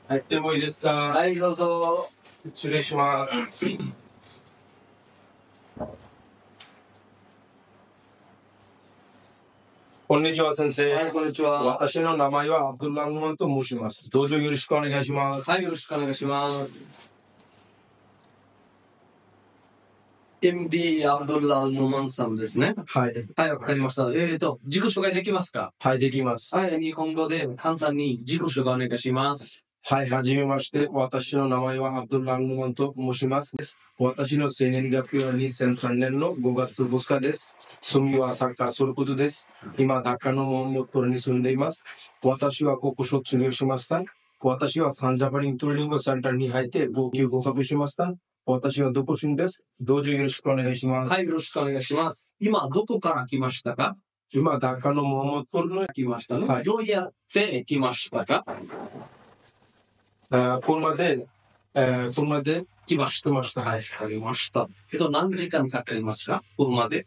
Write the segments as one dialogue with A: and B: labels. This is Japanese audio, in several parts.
A: 入ってもいいですか？
B: はい、どうぞ。
A: 失礼します。こんにちは、先生。
B: はい、こんにちは。
A: 私の名前はアブドゥラ・ヌマンと申します。どうぞよろしくお願いします。
B: はい、よろしくお願いします。MD アブドゥラ・ヌマンさんですね。
A: はい。
B: はい、わかりました。自己紹介できますか？
A: はい、できます。
B: はい、日本語で簡単に自己紹介お願いします。
A: はい、はじめまして。私の名前はアブドゥラ・ヌマンと申します。私の生年月日は2003年の5月2日です。趣味はサッカーすることです。今、ダッカのモンモットルに住んでいます。私は高校卒業しました。私はサンジャパリントレーニングセンターに入って合格しました。私は独身です。どうぞよろしくお願いします。
B: はい、よろしくお願いします。今、どこから来ましたか？
A: 今、ダッカのモンモットルの
B: 来ましたね。
A: はい
B: どうやって来ましたか？
A: 車で
B: 来ました。はい、わかりました。何時間かかりますか？車で。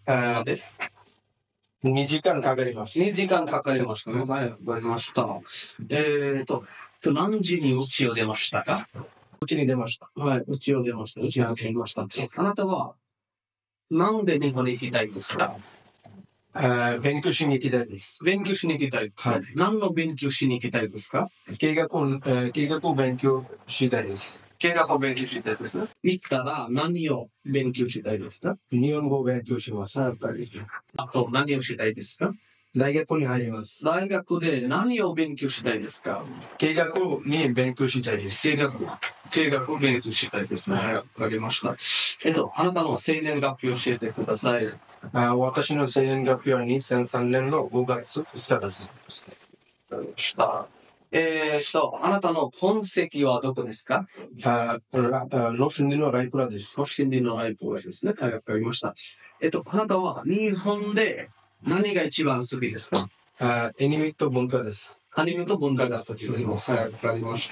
A: 2時間かかります。
B: 2時間かかりましたね。はい、わかりました。何時に家を出ましたか？
A: うちに出ました。
B: はい、家を出ました。家を出ました。あなたは、なんで日本に行きたいですか？
A: 勉強しに行きたいです。
B: 勉強しに行きたい。
A: はい。
B: 何の勉強しに行きたいですか？
A: 経学を勉強したいです。
B: 経学を勉強したいですね。行ったら何を勉強したいですか？
A: 日本語を勉強します。
B: あと何をしたいですか？
A: 大学に入ります。
B: 大学で何を勉強したいですか？
A: 経学に勉強したいです。
B: 経学を勉強したいですね。はい、わかりました。あなたの生年月日を教えてください。
A: 私の生年月日は2003年の5月2日です。
B: わかりました。あなたの本籍はどこですか？
A: ロシンディのライプラです。
B: ロシンディのライプラですね。はい、わかりました。あなたは日本で何が一番好きですか？
A: アニメと文化です。
B: アニメと文化が好きです。はい、わかりました。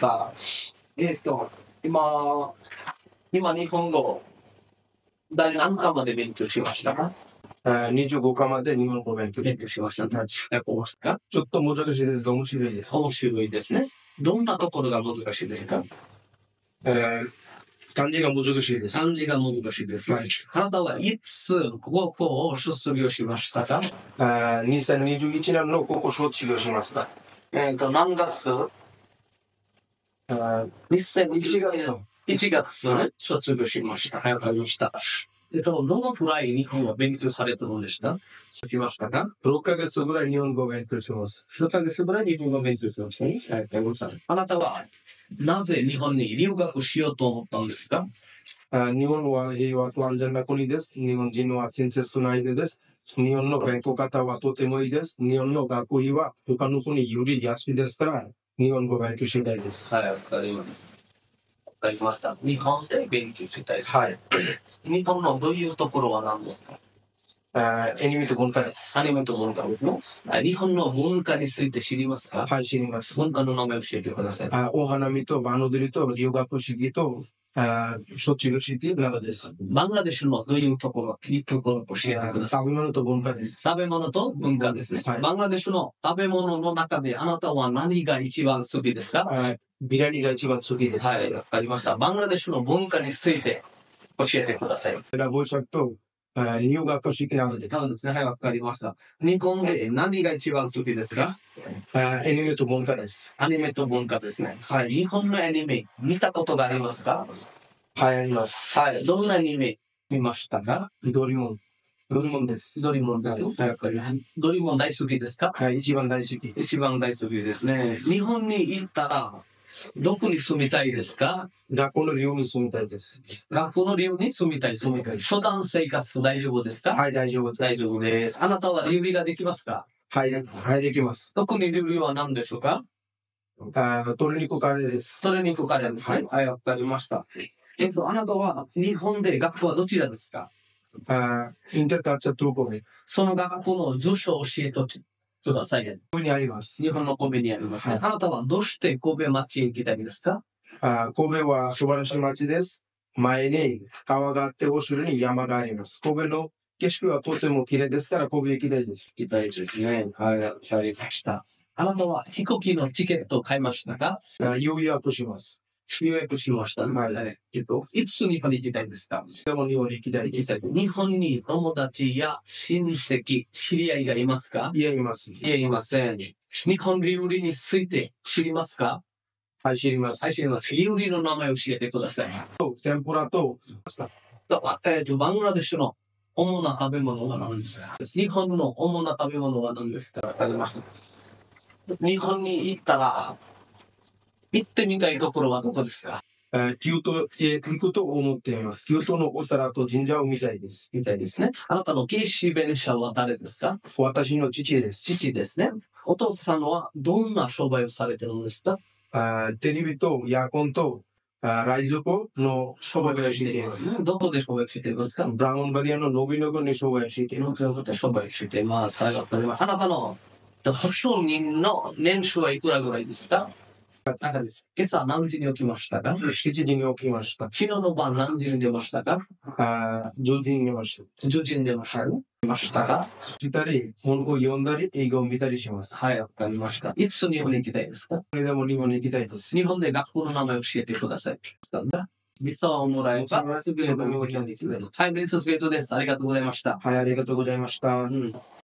B: 今日本語、第何課まで勉強しましたか
A: ？25課まで日本語を勉強しました。ちょっと難しいです。面白いです。
B: 面白いですね。どんなところが難しいですか？
A: 漢字が難しいです。
B: 漢字が難しいです。はい。あなたはいつ高校を卒業しましたか
A: ？2021年の高校卒業しました。
B: 何月？2021年1月卒業しました。はい、わかりました。どのくらい日本を勉強されたのでしたしましたか
A: ？6ヶ月ぐらい日本語を勉強します。
B: 6ヶ月ぐらい日本語を勉強しましたね。はい、わかりました。あなたはなぜ日本に留学しようと思ったんですか？
A: 日本は平和と安全な国です。日本人は親切な相手です。日本の勉強方はとてもいいです。日本の学費は他の国より安いですから、日本語を勉強したいです。
B: はい、わかりました。日本で勉強したいです。
A: はい。
B: 日本のどういうところは何ですか？
A: アニメと文化です。
B: アニメと文化ですね。日本の文化について知りますか？
A: はい、知ります。
B: 文化の名前を教えてください。
A: お花見とバンドリと留学式と卒業式などです。
B: バングラデシュのどういうところを教えてください。
A: 食べ物と文化です。
B: 食べ物と文化です。はい、バングラデシュの食べ物の中であなたは何が一番好きですか？
A: ビリヤニが一番好きです。
B: はい、わかりました。バングラデシュの文化について教えてください。
A: ラボシャクと入学式などです。
B: そうですね。はい、わかりました。日本で何が一番好きですか？
A: アニメと文化です。
B: アニメと文化ですね。はい。日本のアニメ見たことがありますか？
A: はい、あります。
B: はい。どんなアニメ見ましたか？
A: ドリモン。ドリモンです。
B: ドリモンだよ。はい、わかります。ドリモン大好きですか？
A: はい、一番大好きです。
B: 一番大好きですね。日本に行ったら、どこに住みたいですか？
A: 学校の寮に住みたいです。
B: 学校の寮に住みたいです。初段生活大丈夫ですか？
A: はい、大丈夫です。
B: 大丈夫です。あなたは料理ができますか？
A: はい、はい、できます。
B: 特に料理は何でしょうか？
A: 鶏肉カレーです。
B: 鶏肉カレーですね。はい、わかりました。あなたは日本で学校はどちらですか？
A: インターカッチャトゥーコメ。
B: その学校の住所を教えてください。
A: ここにあります。
B: 日本の神戸にありますね。あなたはどうして神戸町へ行きたいですか？
A: 神戸は素晴らしい町です。前に川があって、後ろに山があります。神戸の景色はとても綺麗ですから、神戸行きたいです。
B: 行きたいですね。はい、わかりました。あなたは飛行機のチケットを買いましたか？
A: 予約します。
B: 予約しましたね。
A: はい
B: いつ日本に行きたいですか？
A: でも日本に行きたいです。
B: 日本に友達や親戚、知り合いがいますか？
A: いや、います。
B: いや、いません。日本料理について知りますか？
A: はい、知ります。
B: はい、知ります。料理の名前を教えてください。
A: 天ぷらと、
B: バングラデシュの主な食べ物は何ですか？日本の主な食べ物は何ですか？日本に行ったら、行ってみたいところはどこですか？
A: 京都へ行くと思っています。京都のお寺と神社を見たいです。
B: みたいですね。あなたの継子弁者は誰ですか？
A: 私の父です。
B: 父ですね。お父さんはどんな商売をされてるんですか？
A: テレビとエアコンとライズコの商売をしています。
B: どこで商売していますか？
A: ブラウンバリアのノビノゴに商売をしています。
B: 商売しています。ありがとうございます。あなたの保証人の年収はいくらぐらいですか？今朝何時に起きましたか
A: ？7時に起きました。
B: 昨日の晩何時に出ましたか
A: 10時に出ました。
B: 10時に出ましたか
A: 来たり、本を読んだり、映画を見たりします。
B: はい、わかりました。いつ日本に行きたいですか？
A: これでも日本に行きたいです。
B: 日本で学校の名前を教えてください。ビザをもらえばすぐに日本に行きたいです。はい、面接ゲートです。ありがとうございました。
A: はい、ありがとうございました。